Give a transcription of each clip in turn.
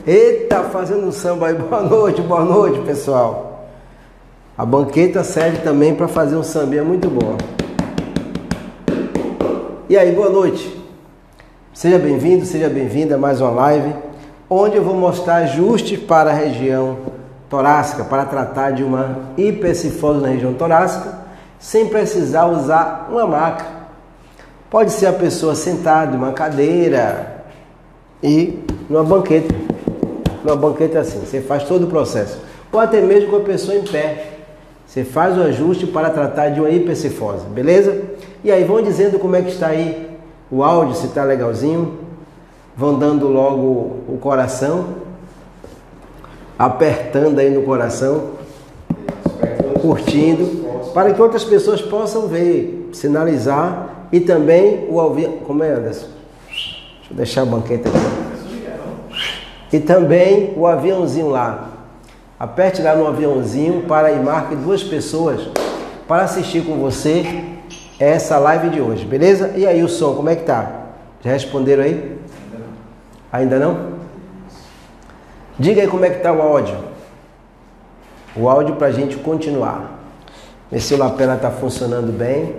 Eita, fazendo um samba aí. Boa noite, pessoal. A banqueta serve também para fazer um sambinha muito bom. E aí, boa noite. Seja bem-vindo, seja bem-vinda a mais uma live, onde eu vou mostrar ajustes para a região torácica, para tratar de uma hipercifose na região torácica, sem precisar usar uma maca. Pode ser a pessoa sentada em uma cadeira e numa banqueta. Numa banqueta assim, você faz todo o processo. Ou até mesmo com a pessoa em pé. Você faz o ajuste para tratar de uma hipercifose, beleza? E aí vão dizendo como é que está aí o áudio, se está legalzinho. Vão dando logo o coração, apertando aí no coração, curtindo, para que outras pessoas possam ver, sinalizar e também o avião. Como é, Anderson? Deixa eu deixar a banqueta aqui. E também o aviãozinho lá. Aperte lá no aviãozinho para e marque 2 pessoas para assistir com você essa live de hoje, beleza? E aí o som, como é que tá? Já responderam aí? Ainda não? Diga aí como é que tá o áudio. O áudio para a gente continuar. Ver se o lapela tá funcionando bem.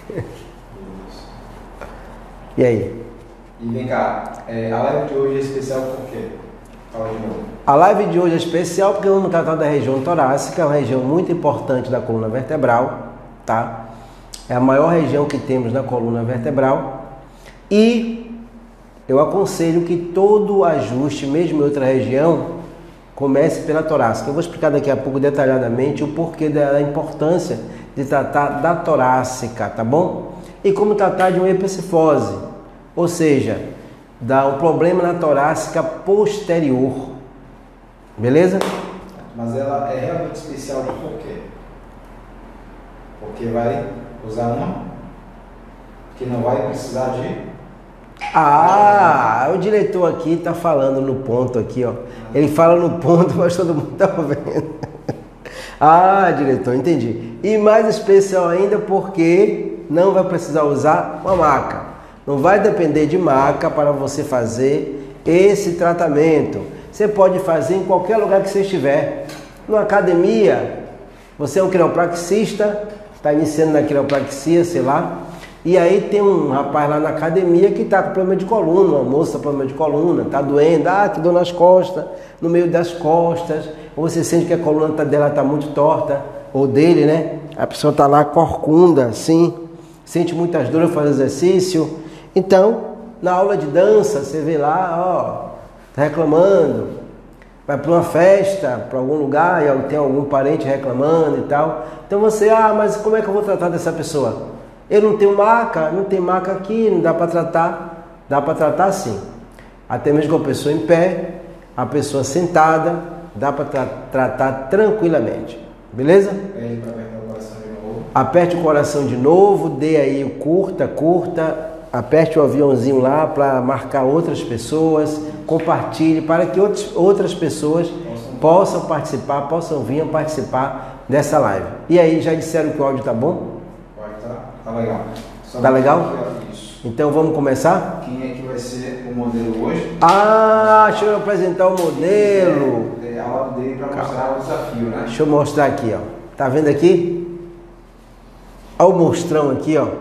E aí? E vem cá, a live de hoje é especial por quê? Fala de novo. A live de hoje é especial porque vamos tratar da região torácica, uma região muito importante da coluna vertebral, tá? É a maior região que temos na coluna vertebral e eu aconselho que todo ajuste, mesmo em outra região, comece pela torácica. Eu vou explicar daqui a pouco detalhadamente o porquê da importância de tratar da torácica, tá bom? E como tratar de uma hipercifose, ou seja, dá um problema na torácica posterior, beleza? Mas ela é realmente especial por quê? Porque vai usar uma que não vai precisar de... O diretor aqui está falando no ponto aqui, ó. Ele fala no ponto, mas todo mundo está vendo. Diretor, entendi. E mais especial ainda porque não vai precisar usar uma maca. Não vai depender de maca para você fazer esse tratamento. Você pode fazer em qualquer lugar que você estiver. Numa academia, você é um quiropraxista, está iniciando na quiropraxia, sei lá. E aí tem um rapaz lá na academia que está com problema de coluna, uma moça com problema de coluna, está doendo, que dor nas costas, no meio das costas, ou você sente que a coluna dela está muito torta, ou dele, né? A pessoa está lá corcunda, assim, sente muitas dores ao fazer exercício. Então, na aula de dança, você vê lá, tá reclamando, vai para uma festa, para algum lugar, e tem algum parente reclamando e tal. Então você, mas como é que eu vou tratar dessa pessoa? Eu não tenho maca, não tem maca aqui, não dá para tratar. Dá para tratar sim. Até mesmo com a pessoa em pé, a pessoa sentada, dá para tratar tranquilamente. Beleza? Aperte o coração de novo, dê aí o curta, aperte o aviãozinho lá para marcar outras pessoas, compartilhe para que outras pessoas possam participar, possam vir a participar dessa live. E aí, já disseram que o áudio tá bom? Tá legal. Tá legal? Então vamos começar? Quem é que vai ser o modelo hoje? Deixa eu apresentar o modelo. É a aula dele para mostrar o desafio, né? Deixa eu mostrar aqui, ó. Tá vendo aqui? Olha o monstrão aqui, ó.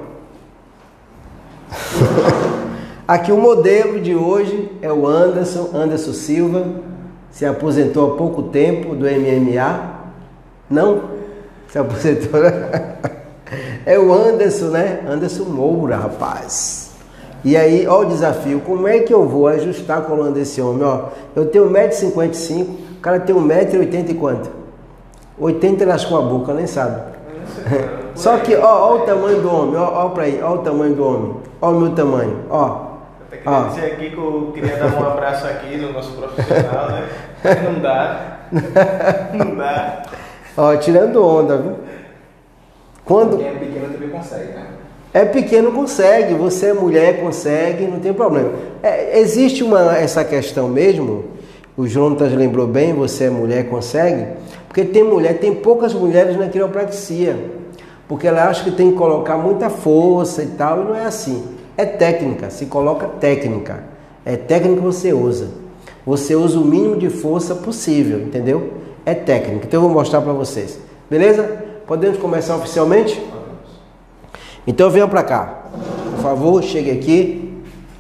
Aqui o modelo de hoje é o Anderson Silva. Se aposentou há pouco tempo do MMA. Não? Se aposentou, né? É o Anderson, né? Anderson Moura, rapaz. E aí, ó o desafio. Como é que eu vou ajustar a coluna desse homem? Ó, eu tenho 1,55 m, o cara tem 1,80 m e quanto? 80 ele lascou a boca, nem sabe. Só que, ó o tamanho do homem, ó pra aí, ó o tamanho do homem. Ó o meu tamanho, ó. Eu queria dizer aqui que eu queria dar um abraço aqui no nosso profissional, né? Não dá. Não dá. Ó, tirando onda, viu? Quando... Quem é pequeno também consegue, né? É pequeno, consegue. Você é mulher, consegue, não tem problema. Existe essa questão mesmo, o Jonatas lembrou bem, você é mulher, consegue, porque tem poucas mulheres na quiropraxia, porque ela acha que tem que colocar muita força e tal, e não é assim. É técnica, se coloca técnica. É técnica que você usa. você usa o mínimo de força possível, entendeu? É técnica, então eu vou mostrar para vocês. Beleza? Podemos começar oficialmente? Então venham para cá. Por favor, chegue aqui.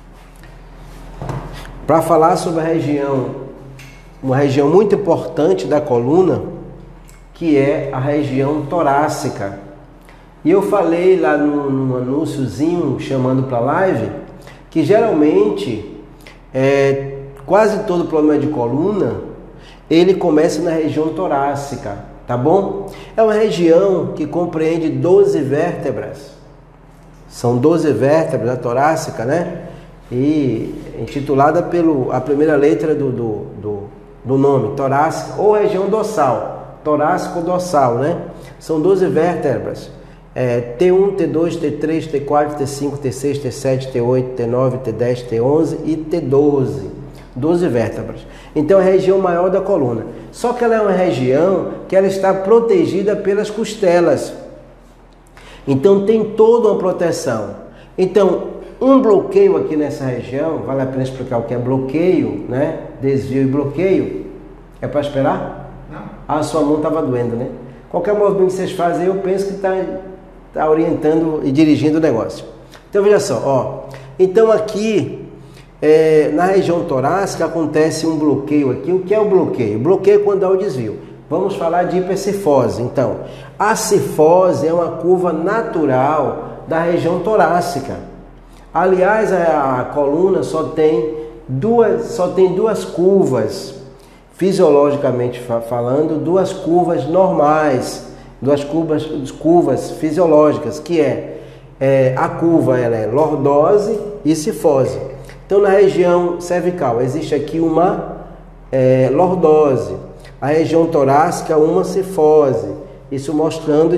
Para falar sobre a região, uma região muito importante da coluna, que é a região torácica. E eu falei lá num anúnciozinho chamando para live, que geralmente quase todo problema de coluna, ele começa na região torácica, tá bom? É uma região que compreende 12 vértebras. São 12 vértebras, a torácica, né? E intitulada a primeira letra do nome, torácica, ou região dorsal, torácico dorsal, né? São 12 vértebras. T1, T2, T3, T4, T5, T6, T7, T8, T9, T10, T11 e T12. 12 vértebras. Então é a região maior da coluna. Só que ela é uma região que ela está protegida pelas costelas. Então tem toda uma proteção. Então, um bloqueio aqui nessa região, vale a pena explicar o que é bloqueio, né? Desvio e bloqueio. É para esperar? Não. A sua mão estava doendo, né? Qualquer movimento que vocês fazem, eu penso que está orientando e dirigindo o negócio. Então veja só, ó. Então aqui, na região torácica acontece um bloqueio aqui. O que é o bloqueio? Bloqueio é quando há o desvio. Vamos falar de hipercifose. Então, a cifose é uma curva natural da região torácica. Aliás, a coluna só tem duas curvas, fisiologicamente falando, duas curvas normais, duas curvas fisiológicas, que a curva ela é lordose e cifose. Então, na região cervical existe aqui uma lordose, a região torácica uma cifose, isso mostrando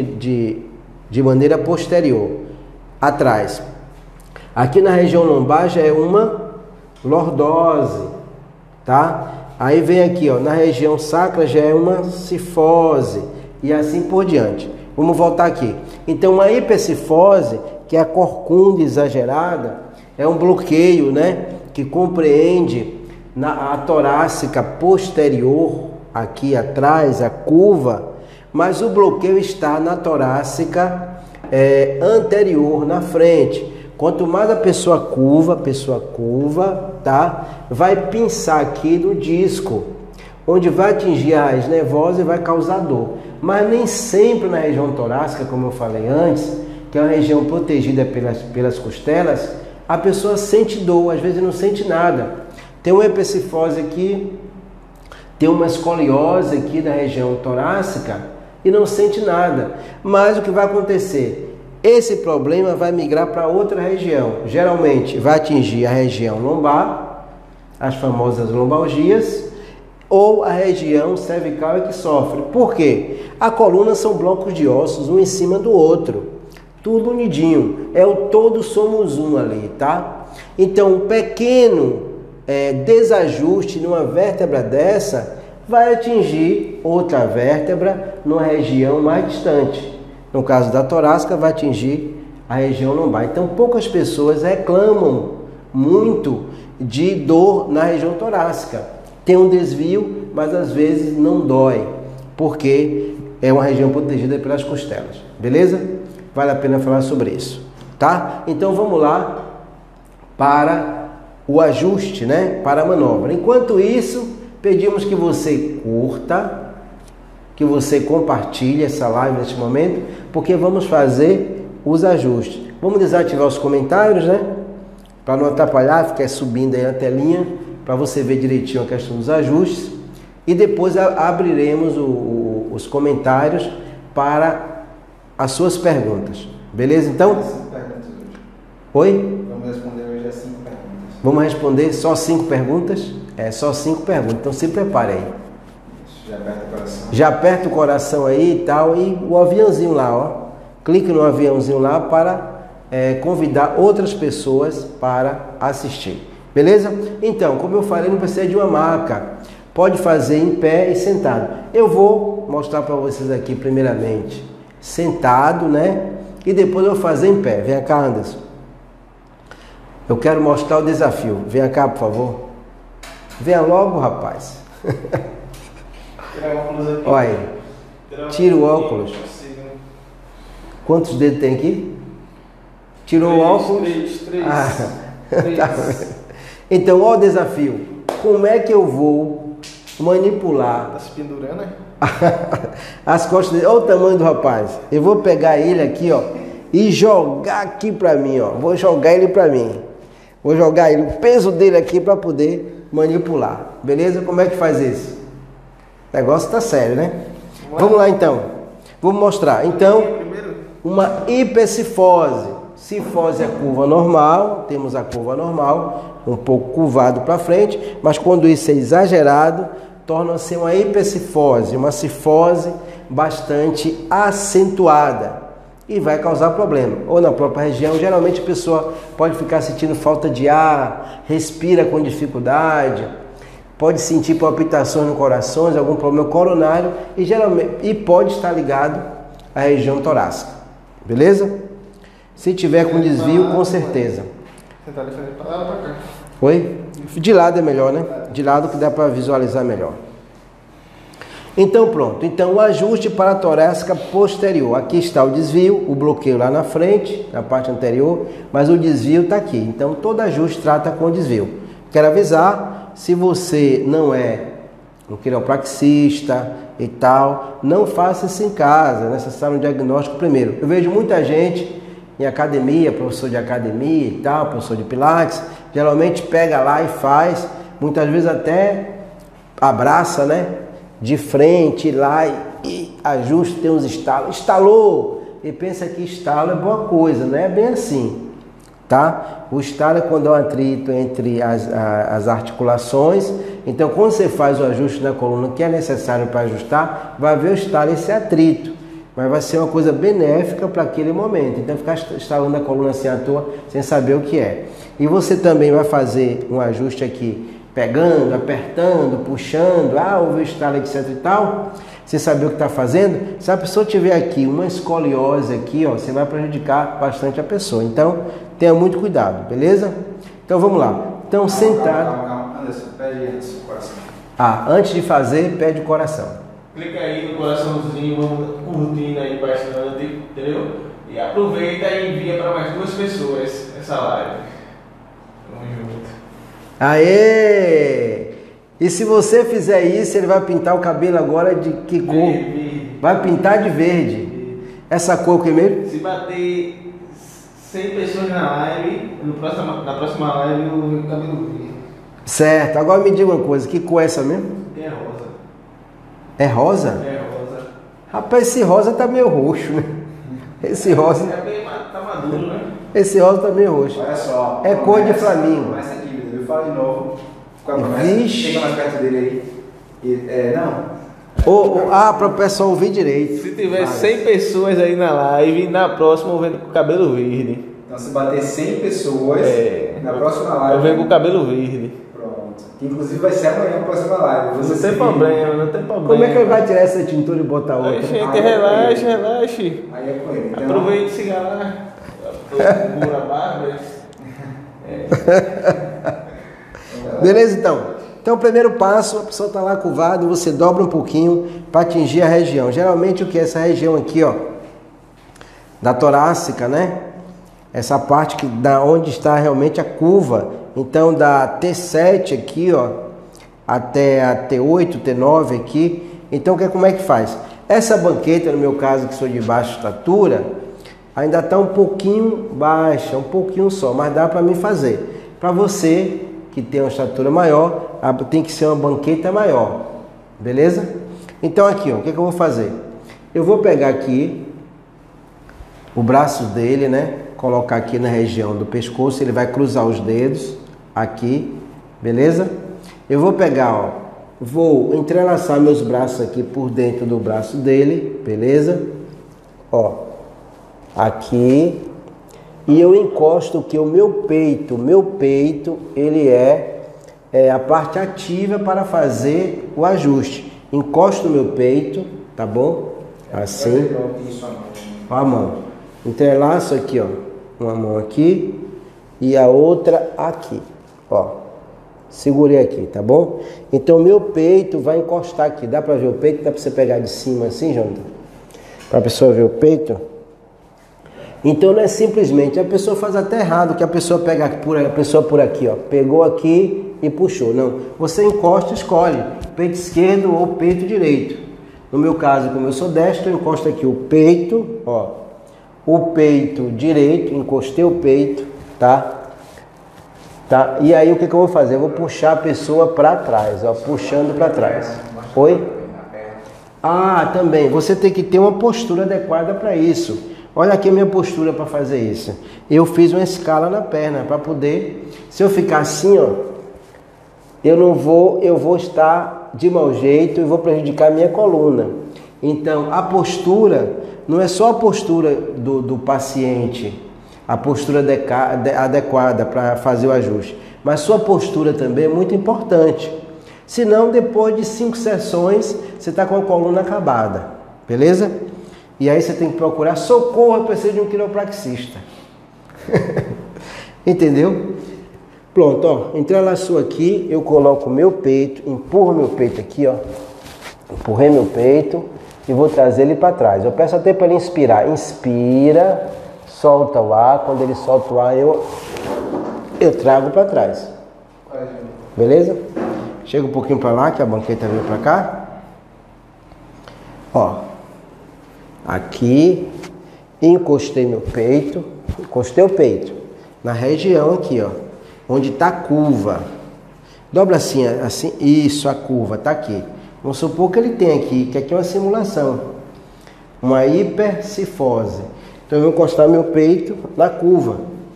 de maneira posterior, atrás. Aqui na região lombar já é uma lordose, tá? Aí vem aqui, ó, na região sacra já é uma cifose e assim por diante. Vamos voltar aqui. Então, a hipercifose, que é a corcunda exagerada, é um bloqueio, né, que compreende a torácica posterior, aqui atrás, a curva, mas o bloqueio está na torácica anterior, na frente. Quanto mais a pessoa curva, tá, vai pinçar aqui no disco, onde vai atingir a raiz nervosa e vai causar dor. Mas nem sempre na região torácica, como eu falei antes, que é uma região protegida pelas costelas, a pessoa sente dor, às vezes não sente nada. Tem uma hipercifose aqui, tem uma escoliose aqui na região torácica e não sente nada. Mas o que vai acontecer? Esse problema vai migrar para outra região. Geralmente vai atingir a região lombar, as famosas lombalgias, ou a região cervical é que sofre. Por quê? A coluna são blocos de ossos, um em cima do outro. Tudo unidinho. É o todo somos um ali, tá? Então, um pequeno desajuste numa vértebra dessa vai atingir outra vértebra numa região mais distante. No caso da torácica, vai atingir a região lombar. Então, poucas pessoas reclamam muito de dor na região torácica. Tem um desvio, mas às vezes não dói, porque é uma região protegida pelas costelas. Beleza? Vale a pena falar sobre isso, tá? Então, vamos lá para o ajuste, né? Para a manobra. Enquanto isso, pedimos que você curta, que você compartilhe essa live neste momento, porque vamos fazer os ajustes. Vamos desativar os comentários, né? Para não atrapalhar, ficar subindo aí na telinha, para você ver direitinho a questão dos ajustes. E depois abriremos os comentários para as suas perguntas. Beleza, então? 5 perguntas hoje. Oi? Vamos responder hoje as 5 perguntas. Vamos responder só 5 perguntas? Só 5 perguntas, então se prepare aí. Já aperta o coração. Já aperta o coração aí e tal, e o aviãozinho lá, ó. Clique no aviãozinho lá para convidar outras pessoas para assistir. Beleza? Então, como eu falei, não precisa de uma maca. Pode fazer em pé e sentado. Eu vou mostrar para vocês aqui primeiramente sentado, né? E depois eu vou fazer em pé. Vem cá, Anderson. Eu quero mostrar o desafio. Vem cá, por favor. Venha logo, rapaz. Tirar o óculos aqui. Olha aí. Tira o óculos. Quantos dedos tem aqui? Tirou o óculos? Três. Tá vendo? Então, olha o desafio. Como é que eu vou manipular Tá se pendurando, né? as costas dele? Olha o tamanho do rapaz. Eu vou pegar ele aqui, ó, e jogar aqui pra mim, ó. Vou jogar ele pra mim. Vou jogar ele, o peso dele aqui pra poder manipular. Beleza? Como é que faz isso? O negócio tá sério, né? Vamos lá então. Vou mostrar. Então, uma hipercifose. Cifose é a curva normal, temos a curva normal, um pouco curvado para frente, mas quando isso é exagerado, torna-se uma hipercifose, uma cifose bastante acentuada e vai causar problema. Ou na própria região, geralmente a pessoa pode ficar sentindo falta de ar, respira com dificuldade, pode sentir palpitações no coração, algum problema coronário e pode estar ligado à região torácica. Beleza? Se tiver com desvio, com certeza. Você tá deixando ele pra lá ou pra cá? Oi? De lado é melhor, né? De lado que dá para visualizar melhor. Então pronto. Então o ajuste para a torácica posterior. Aqui está o desvio, o bloqueio lá na frente, na parte anterior, mas o desvio está aqui. Então todo ajuste trata com desvio. Quero avisar, se você não é um quiropraxista e tal, não faça isso em casa, é necessário um diagnóstico primeiro. Eu vejo muita gente em academia, professor de academia e tal, professor de pilates, geralmente pega lá e faz, muitas vezes até abraça, né, de frente lá e ajusta, tem uns estalos, estalou, e pensa que estalo é boa coisa, não é bem assim, tá? O estalo é quando há um atrito entre as articulações, então quando você faz o ajuste na coluna que é necessário para ajustar, vai haver o estalo, esse atrito. Mas vai ser uma coisa benéfica para aquele momento. Então ficar estalando a coluna assim à toa, sem saber o que é. E você também vai fazer um ajuste aqui, pegando, apertando, puxando, houve estalo, etc e tal, sem saber o que está fazendo. Se a pessoa tiver aqui uma escoliose aqui, ó, você vai prejudicar bastante a pessoa. Então tenha muito cuidado, beleza? Então vamos lá. Então sentado. Calma. Anderson, pede antes o coração. Antes de fazer, pede o coração. Clica aí no coraçãozinho, vamos curtindo aí bastante, entendeu? E aproveita e envia para mais 2 pessoas essa live. Tamo junto. Aê! E se você fizer isso, ele vai pintar o cabelo agora de que cor? Verde. Vai pintar de verde. Essa cor que mesmo? Se bater 100 pessoas na live, na próxima live eu vou com o cabelo verde. Certo. Agora me diga uma coisa, que cor é essa mesmo? É rosa. É rosa? É rosa. Rapaz, esse rosa tá meio roxo, né? Esse rosa, Tá maduro, né? esse rosa tá meio roxo. Olha só. É cor de flamingo. Promessa é dívida, viu? Fala de novo. Qual é a promessa? Vixe. Chega mais perto dele aí. Não. Para o pessoal ouvir direito. Se tiver 100 pessoas aí na live, na próxima eu venho com o cabelo verde. Então se bater 100 pessoas, na próxima live... Eu venho com o cabelo verde. Pronto. Que inclusive vai ser amanhã a próxima live. Não tem problema, não tem problema. Como é que ele vai tirar essa tintura e botar outra? Ai, gente, relaxe. Aí é com ele. Então, Aproveite esse galã. Pura barba. Beleza, então? Então, o primeiro passo, a pessoa está lá curvada, você dobra um pouquinho para atingir a região. Geralmente, o que é essa região aqui, ó, da torácica, né? Essa parte que da onde está realmente a curva. Então, da T7 aqui, ó, até a T8, T9 aqui. Então, como é que faz? Essa banqueta, no meu caso, que sou de baixa estatura, ainda está um pouquinho baixa, um pouquinho só, mas dá para mim fazer. Para você que tem uma estatura maior, tem que ser uma banqueta maior, beleza? Então aqui, ó, o que eu vou fazer? Eu vou pegar aqui o braço dele, né? Colocar aqui na região do pescoço, ele vai cruzar os dedos aqui, beleza? Eu vou pegar, ó, vou entrelaçar meus braços aqui por dentro do braço dele, beleza? Ó, aqui. E eu encosto que o meu peito, ele é a parte ativa para fazer o ajuste. Encosto o meu peito, tá bom? Assim. Ó a mão. Entrelaço aqui, ó. Uma mão aqui e a outra aqui, ó. Segurei aqui, tá bom? Então meu peito vai encostar aqui. Dá pra ver o peito? Dá pra você pegar de cima assim, Jonathan? Pra pessoa ver o peito? Então não é simplesmente, a pessoa faz até errado, que a pessoa pega a pessoa por aqui, ó, pegou aqui e puxou. Não, você encosta, escolhe peito esquerdo ou peito direito. No meu caso, como eu sou destro, eu encosto aqui o peito, ó, o peito direito, encostei o peito, tá? Tá? E aí o que eu vou fazer? Eu vou puxar a pessoa para trás, ó, puxando para trás. Oi? Ah, também, você tem que ter uma postura adequada para isso. Olha aqui a minha postura para fazer isso. Eu fiz uma escala na perna para poder, se eu ficar assim, ó, eu vou estar de mau jeito e vou prejudicar a minha coluna. Então, a postura não é só a postura do paciente, a postura adequada para fazer o ajuste, mas sua postura também é muito importante. Senão, depois de 5 sessões, você está com a coluna acabada, beleza? E aí você tem que procurar socorro, eu preciso de um quiropraxista. Entendeu? Pronto, ó, entrelaçou aqui, eu coloco o meu peito, empurro meu peito aqui, ó. Empurrei meu peito e vou trazer ele para trás. Eu peço até para ele inspirar. Inspira, solta o ar, quando ele solta o ar eu trago para trás. Beleza? Chega um pouquinho para lá, que a banqueta veio para cá. Ó. Aqui, encostei meu peito, encostei o peito na região aqui, ó, onde tá a curva. Dobra assim, assim, isso, a curva tá aqui. Vamos supor que ele tem aqui, que aqui é uma simulação, uma hipercifose. Então eu vou encostar meu peito na curva.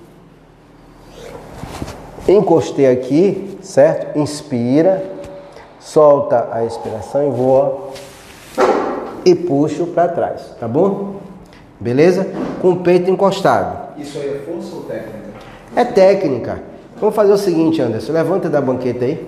Encostei aqui, certo? Inspira, solta a expiração e voa. E puxo para trás, tá bom? Beleza? Com o peito encostado. Isso aí é força ou técnica? É técnica. Vamos fazer o seguinte, Anderson. Levanta da banqueta aí.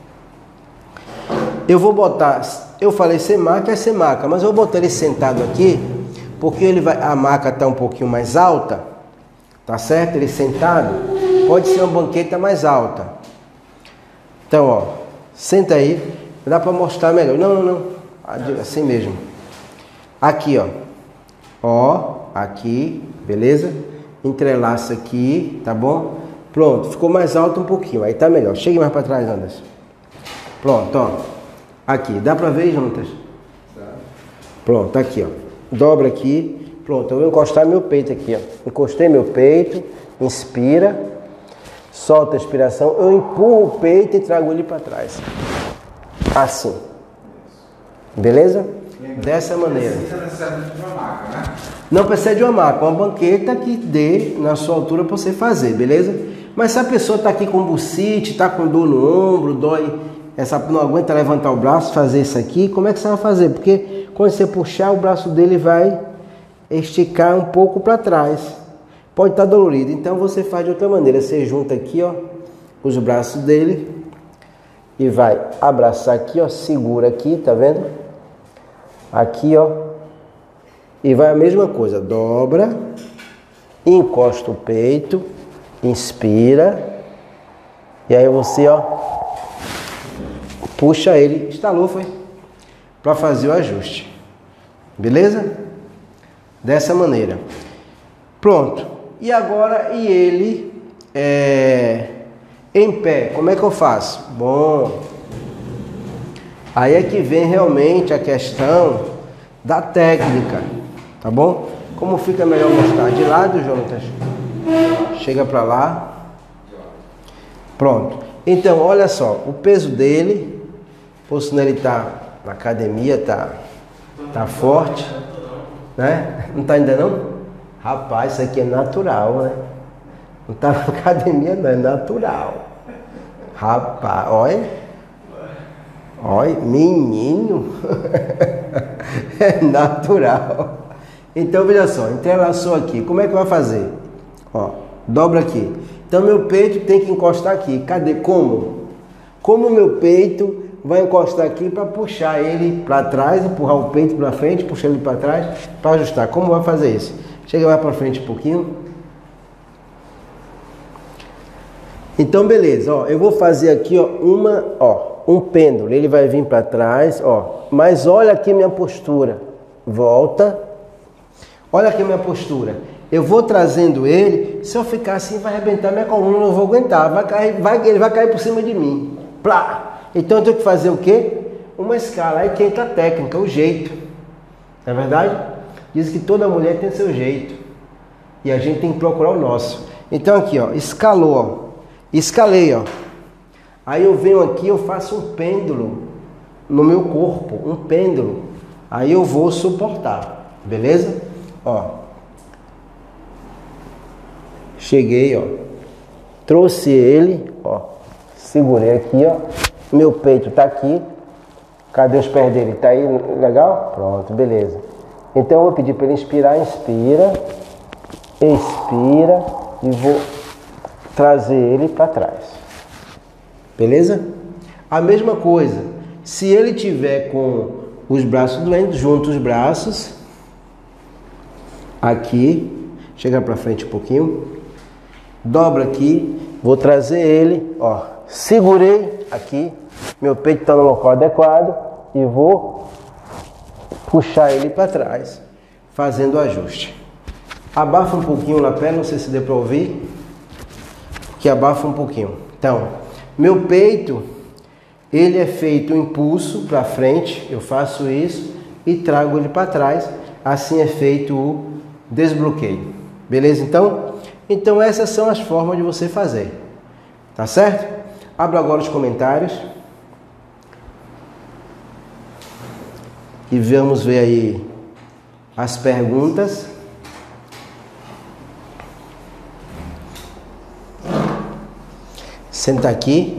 Eu vou botar... Eu falei semaca, é semaca. Mas eu vou botar ele sentado aqui. Porque a maca está um pouquinho mais alta. Tá certo? Ele sentado. Pode ser uma banqueta mais alta. Então, ó. Senta aí. Dá para mostrar melhor. Não. Assim mesmo. Aqui, ó. Ó, aqui, beleza? Entrelaça aqui, tá bom? Pronto, ficou mais alto um pouquinho, aí tá melhor. Chegue mais para trás, Anderson. Pronto, ó. Aqui, dá pra ver juntas? Pronto, aqui, ó. Dobra aqui. Pronto, eu vou encostar meu peito aqui, ó. Encostei meu peito, inspira, solta a expiração, eu empurro o peito e trago ele para trás. Assim. Beleza? Dessa maneira. Não precisa necessariamente de uma maca, né? Não precisa de uma maca, uma banqueta que dê na sua altura para você fazer, beleza? Mas se a pessoa está aqui com bursite, está com dor no ombro, dói, não aguenta levantar o braço, fazer isso aqui, como é que você vai fazer? Porque quando você puxar, o braço dele vai esticar um pouco para trás. Pode estar dolorido, então você faz de outra maneira. Você junta aqui, ó, os braços dele e vai abraçar aqui, ó, segura aqui, tá vendo? Aqui, ó, e vai a mesma coisa, dobra, encosta o peito, inspira, e aí você, ó, puxa ele, estalou, foi, para fazer o ajuste, beleza? Dessa maneira. Pronto, e agora, ele, em pé, como é que eu faço? Bom... Aí é que vem realmente a questão da técnica, tá bom? Como fica melhor mostrar? De lado, Jonatas? Chega para lá. Pronto. Então, olha só, o peso dele, por sinal ele tá na academia, tá forte, né? Não tá ainda não? Rapaz, isso aqui é natural, né? Não tá na academia não, é natural. Rapaz, olha... Olha, menino, é natural. Então, veja só, entrelaçou aqui. Como é que vai fazer? Ó, dobra aqui. Então, meu peito tem que encostar aqui. Cadê? Como? Como o meu peito vai encostar aqui para puxar ele para trás, empurrar o peito para frente, puxar ele para trás, para ajustar. Como vai fazer isso? Chega mais para frente um pouquinho. Então, beleza, ó, eu vou fazer aqui, ó, um pêndulo, ele vai vir para trás, ó, mas olha aqui minha postura, volta, olha aqui minha postura, eu vou trazendo ele, se eu ficar assim vai arrebentar minha coluna, eu não vou aguentar, ele vai cair por cima de mim, plá. Então eu tenho que fazer o quê? Uma escala, aí que entra a técnica, o jeito, não é verdade? Diz que toda mulher tem seu jeito, e a gente tem que procurar o nosso. Então aqui, ó, escalou, ó. Escalei, ó. Aí eu venho aqui, eu faço um pêndulo no meu corpo, um pêndulo. Aí eu vou suportar, beleza? Ó. Cheguei, ó. Trouxe ele, ó. Segurei aqui, ó. Meu peito tá aqui. Cadê os pés dele? Tá aí, legal? Pronto, beleza. Então eu vou pedir para ele inspirar, inspira. Expira e vou trazer ele para trás, beleza? A mesma coisa, se ele tiver com os braços doentes, junta os braços, aqui, chega para frente um pouquinho, dobra aqui, vou trazer ele, ó, segurei aqui, meu peito está no local adequado e vou puxar ele para trás, fazendo o ajuste. Abafa um pouquinho na perna, não sei se deu para ouvir, que abafa um pouquinho. Então, meu peito, ele é feito um impulso para frente, eu faço isso e trago ele para trás, assim é feito o desbloqueio. Beleza então? Então essas são as formas de você fazer. Tá certo? Abro agora os comentários. E vamos ver aí as perguntas. Senta aqui.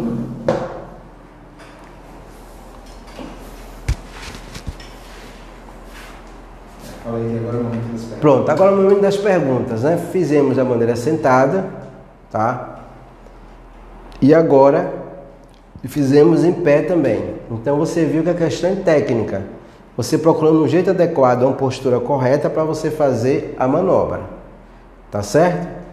Pronto, agora é o momento das perguntas, né? Fizemos da maneira sentada, tá? E agora fizemos em pé também. Então você viu que a questão é técnica. Você procurando um jeito adequado, uma postura correta para você fazer a manobra. Tá certo?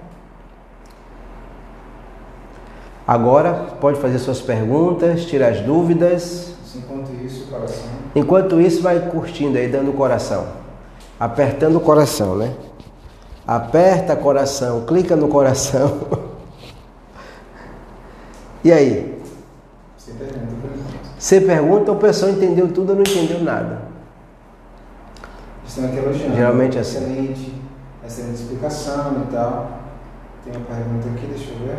Agora pode fazer suas perguntas, tirar as dúvidas. Enquanto isso, coração. Enquanto isso, vai curtindo aí, dando o coração. Apertando o coração, né? Aperta coração, clica no coração. E aí? Você pergunta, o pessoal entendeu tudo ou não entendeu nada? Estão aqui elogiando. Geralmente é assim. Excelente explicação e tal. Tem uma pergunta aqui, deixa eu ver.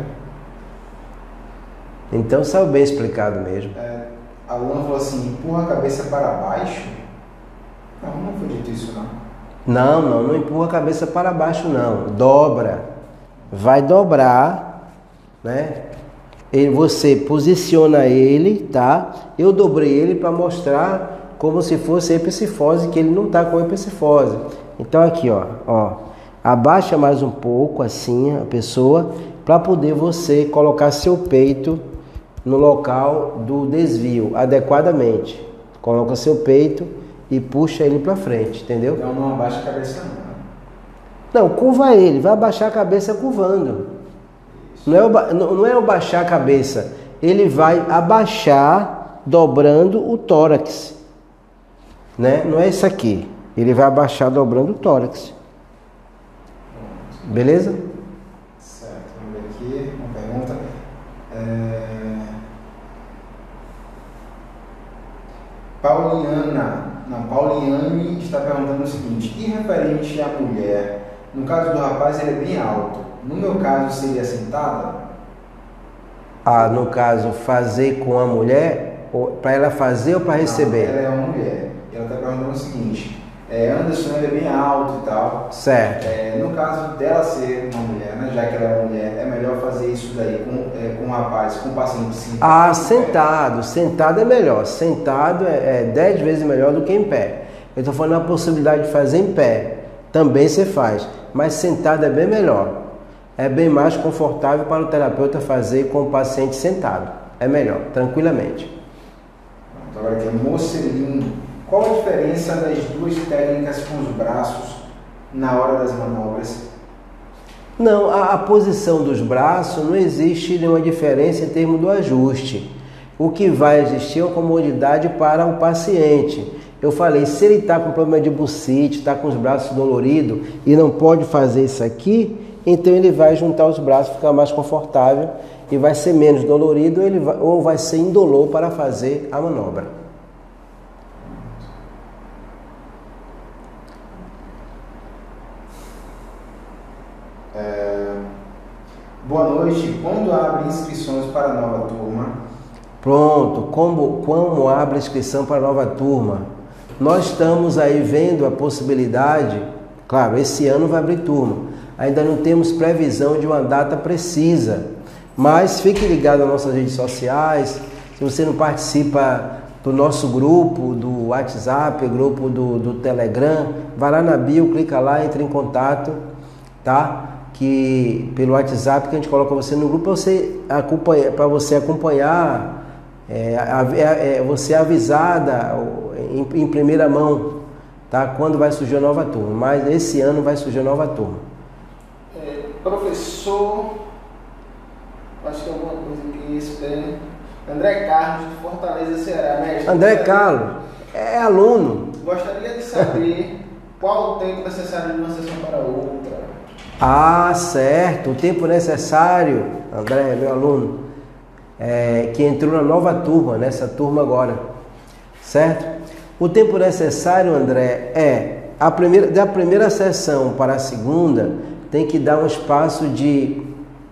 Então saiu bem explicado mesmo. A Luana falou assim, empurra a cabeça para baixo? Não foi dito isso não. Não empurra a cabeça para baixo não. Dobra. Vai dobrar, né? E você posiciona ele, tá? Eu dobrei ele para mostrar como se fosse epicifose, que ele não está com epicifose. Então aqui, ó. Abaixa mais um pouco assim a pessoa para poder você colocar seu peito no local do desvio adequadamente. Coloca seu peito e puxa ele para frente, entendeu? Então não abaixa a cabeça não. Não, curva ele, vai abaixar a cabeça curvando. Não é abaixar a cabeça, ele vai abaixar dobrando o tórax, né? Não é isso aqui, ele vai abaixar dobrando o tórax. Beleza? Certo, vamos ver aqui uma pergunta. Pauliane está perguntando o seguinte: e referente à mulher, no caso do rapaz ele é bem alto, no meu caso seria sentada? No caso, fazer com a mulher, para ela fazer ou para receber? Ela é uma mulher, ela está perguntando o seguinte: Anderson ele é bem alto e tal. Certo. No caso dela ser uma mulher, né, já que ela é uma mulher, é melhor fazer isso daí com o rapaz, com o paciente sentado? Sentado é melhor. Sentado é 10 vezes melhor do que em pé. Eu estou falando a possibilidade de fazer em pé. Também você faz, mas sentado é bem melhor. É bem mais confortável para o terapeuta fazer com o paciente sentado. É melhor, tranquilamente. Então, agora aqui é Mocelinho. Qual a diferença das duas técnicas com os braços na hora das manobras? Não, a posição dos braços não existe nenhuma diferença em termos do ajuste. O que vai existir é uma comodidade para o paciente. Eu falei, se ele está com problema de bursite, está com os braços doloridos e não pode fazer isso aqui, então ele vai juntar os braços, ficar mais confortável e vai ser menos dolorido ou vai ser indolor para fazer a manobra. Boa noite. Quando abre inscrições para a nova turma? Pronto, como abre a inscrição para a nova turma? Nós estamos aí vendo a possibilidade, claro, esse ano vai abrir turma, ainda não temos previsão de uma data precisa, mas fique ligado nas nossas redes sociais. Se você não participa do nosso grupo, do WhatsApp, grupo do Telegram, vai lá na bio, clica lá, entre em contato, tá? Que pelo WhatsApp que a gente coloca você no grupo para você acompanhar, você avisada em primeira mão, tá? Quando vai surgir a nova turma, mas esse ano vai surgir a nova turma. Professor, acho que é alguma coisa que isso é André Carlos de Fortaleza, Ceará, mestre. André Carlos é aluno. Gostaria de saber qual o tempo necessário de uma sessão para outra. Ah, certo, o tempo necessário, André, meu aluno, que entrou na nova turma, nessa turma agora, certo? O tempo necessário, André, da primeira sessão para a segunda, tem que dar um espaço de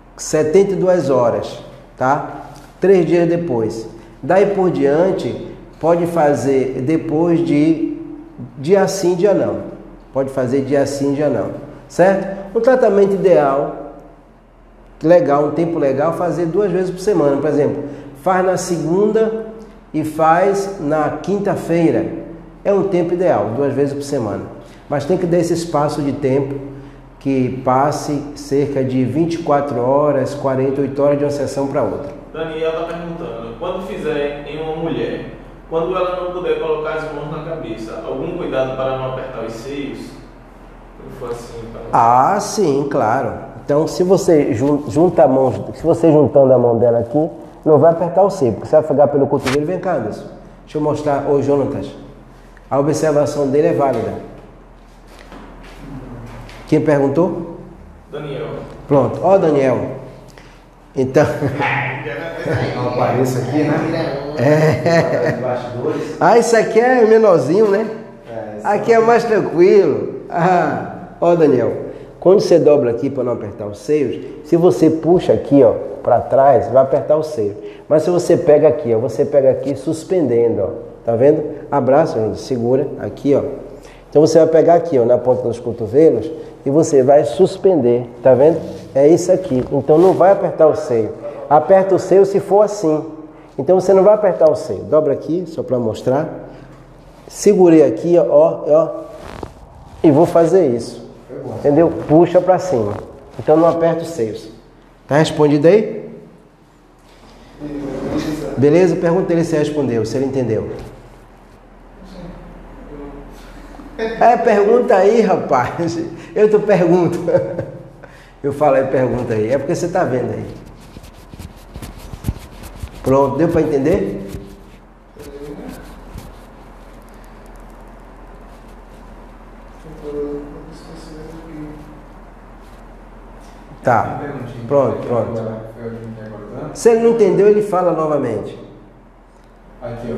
72 horas, tá? 3 dias depois. Daí por diante, pode fazer depois de dia sim, dia não. Pode fazer dia sim, dia não, certo? O tratamento ideal, legal, um tempo legal, fazer 2 vezes por semana. Por exemplo, faz na segunda e faz na quinta-feira. É um tempo ideal, 2 vezes por semana. Mas tem que dar esse espaço de tempo que passe cerca de 24 horas, 48 horas de uma sessão para outra. Daniel está perguntando, quando fizer em uma mulher, quando ela não puder colocar as mãos na cabeça, algum cuidado para não apertar os seios? Assim, ah, sim, claro. Então, se você junta a mão, se você juntando a mão dela aqui, não vai apertar o seio, porque você vai pegar pelo cotovelo. Vem cá, Anderson. Deixa eu mostrar, ô Jonatas. A observação dele é válida. Quem perguntou? Daniel. Pronto, ó Daniel. Então. Não apareço aqui, né? Bastidores. Ah, isso aqui é menorzinho, né? Aqui é mais tranquilo. Ó Daniel, quando você dobra aqui para não apertar os seios, se você puxa aqui, ó, para trás, vai apertar o seio. Mas se você pega aqui, ó, você pega aqui suspendendo, ó, tá vendo? Abraça, segura aqui, ó. Então você vai pegar aqui, ó, na ponta dos cotovelos e você vai suspender, tá vendo? É isso aqui. Então não vai apertar o seio. Aperta o seio se for assim. Então você não vai apertar o seio. Dobra aqui, só para mostrar. Segurei aqui, ó, e vou fazer isso. Entendeu? Puxa para cima. Então não aperta os seios. Tá respondido aí? Beleza? Pergunta ele se respondeu, se ele entendeu. Pergunta aí, rapaz. Eu te pergunto. Eu falei, pergunta aí. É porque você tá vendo aí. Pronto, deu para entender? Tá, pronto. Se ele não entendeu, ele fala novamente. Aqui,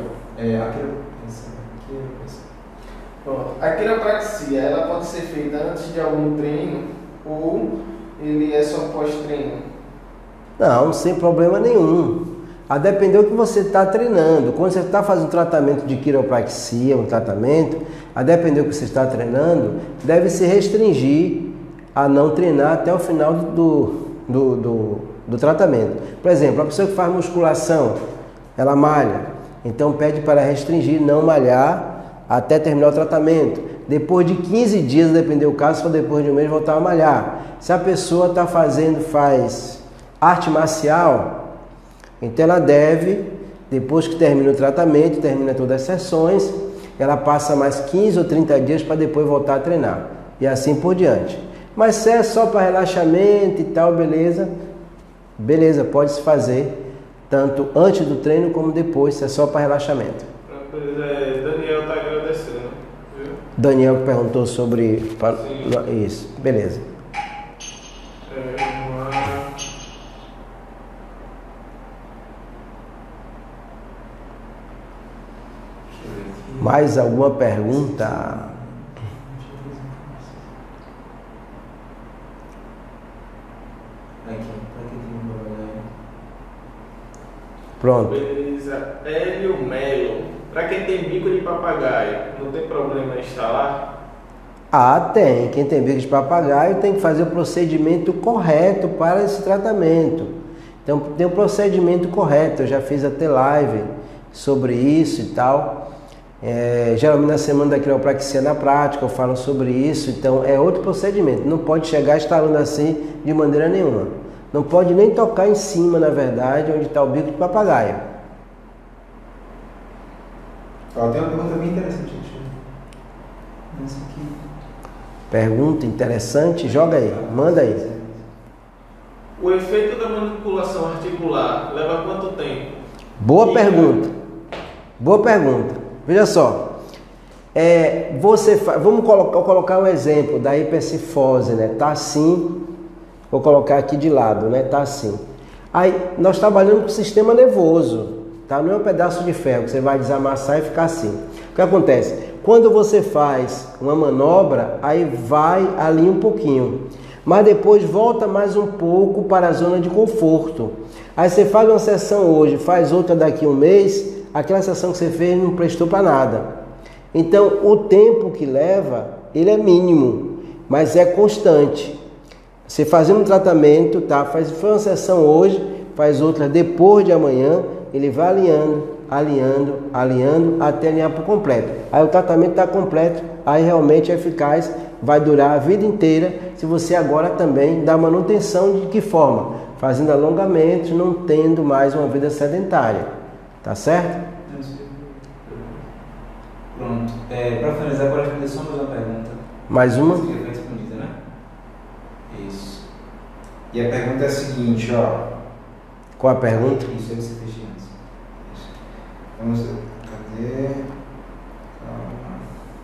ó. A quiropraxia, ela pode ser feita antes de algum treino ou ele é só pós-treino? Não, sem problema nenhum. A depender do que você está treinando. Quando você está fazendo tratamento de quiropraxia, a depender do que você está treinando, deve se restringir a não treinar até o final do tratamento. Por exemplo, a pessoa que faz musculação, ela malha, então pede para restringir, não malhar até terminar o tratamento. Depois de 15 dias, depender do caso, se for depois de um mês, voltar a malhar. Se a pessoa faz arte marcial, então ela deve, depois que termina o tratamento, termina todas as sessões, ela passa mais 15 ou 30 dias para depois voltar a treinar. E assim por diante. Mas se é só para relaxamento e tal, beleza. Beleza, pode se fazer tanto antes do treino como depois, se é só para relaxamento. Daniel está agradecendo, viu? Daniel perguntou sobre... Isso, beleza. Mais alguma pergunta? Pronto. Beleza. Hélio Melo. Para quem tem bico de papagaio, não tem problema instalar? Ah, tem. Quem tem bico de papagaio tem que fazer o procedimento correto para esse tratamento. Então, tem um procedimento correto. Eu já fiz até live sobre isso e tal. Geralmente na semana da quiropraxia na prática eu falo sobre isso. Então, é outro procedimento. Não pode chegar instalando assim de maneira nenhuma. Não pode nem tocar em cima, na verdade, onde está o bico de papagaio. Tem uma pergunta bem interessante. Essa aqui. Pergunta interessante? Joga aí, manda aí. O efeito da manipulação articular leva quanto tempo? Boa pergunta. Boa pergunta. Veja só. Vamos colocar um exemplo da hipercifose, né? Tá assim. Vou colocar aqui de lado, né? Tá assim. Aí, nós trabalhamos com o sistema nervoso, tá? Não é um pedaço de ferro que você vai desamassar e ficar assim. O que acontece? Quando você faz uma manobra, aí vai ali um pouquinho. Mas depois volta mais um pouco para a zona de conforto. Aí você faz uma sessão hoje, faz outra daqui a um mês, aquela sessão que você fez não prestou para nada. Então, o tempo que leva, ele é mínimo, mas é constante. Você fazendo um tratamento, tá? Faz uma sessão hoje, faz outra depois de amanhã, ele vai alinhando, até alinhar por completo. Aí o tratamento está completo, aí realmente é eficaz, vai durar a vida inteira, se você agora também dá manutenção de que forma? Fazendo alongamentos, não tendo mais uma vida sedentária. Tá certo? Pronto. Para finalizar, pode responder só mais uma pergunta. Mais uma? Isso. E a pergunta é a seguinte, ó. Qual a pergunta? Isso aí você fez antes. Vamos ver. Cadê? Calma.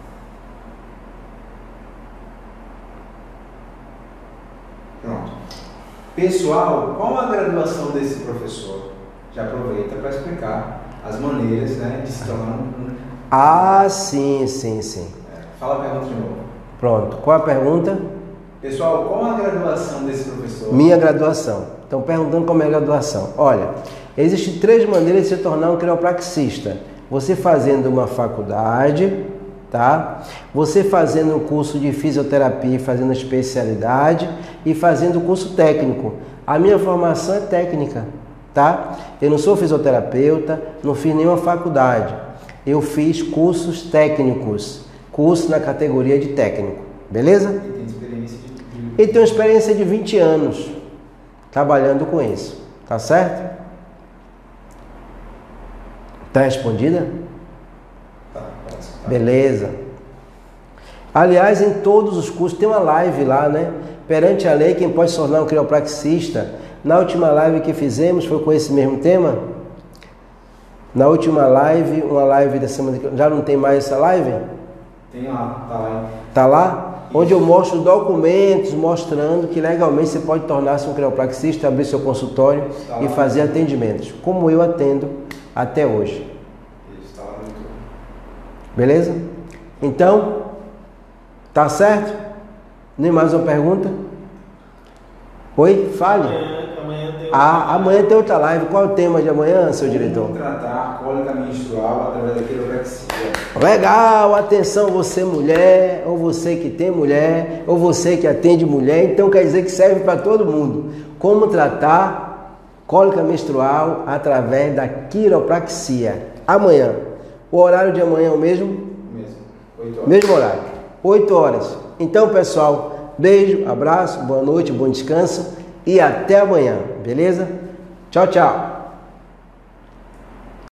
Pronto. Pessoal, qual a graduação desse professor? Já aproveita para explicar as maneiras, né, de se tornar um... Ah, sim. Fala a pergunta de novo. Pronto. Qual a pergunta? Pessoal, qual a graduação desse professor? Minha graduação. Estão perguntando como é a graduação. Olha, existem 3 maneiras de se tornar um quiropraxista. Você fazendo uma faculdade, tá? Você fazendo um curso de fisioterapia, fazendo especialidade e fazendo curso técnico. A minha formação é técnica, tá? Eu não sou fisioterapeuta, não fiz nenhuma faculdade. Eu fiz cursos técnicos, curso na categoria de técnico, beleza? E tenho experiência de 20 anos trabalhando com isso, tá certo? Tá respondida? Tá. Beleza. Aliás, em todos os cursos, tem uma live lá, né? Perante a lei, quem pode se tornar um quiropraxista. Na última live que fizemos, foi com esse mesmo tema? Na última live, uma live da semana... Já não tem mais essa live? Tem lá, tá lá. Tá lá? Onde eu mostro documentos mostrando que legalmente você pode tornar-se um quiropraxista, abrir seu consultório e fazer atendimentos, como eu atendo até hoje. Beleza? Então, tá certo? Nem mais uma pergunta? Oi? Fale. Amanhã tem outra live. Qual é o tema de amanhã, seu diretor? Como tratar cólica menstrual através da quiropraxia. Legal, atenção você mulher, ou você que tem mulher, ou você que atende mulher, então quer dizer que serve para todo mundo. Como tratar cólica menstrual através da quiropraxia. Amanhã. O horário de amanhã é o mesmo? Mesmo. 8 horas. Mesmo horário. 8 horas. Então, pessoal, beijo, abraço, boa noite, bom descanso e até amanhã, beleza? Tchau, tchau.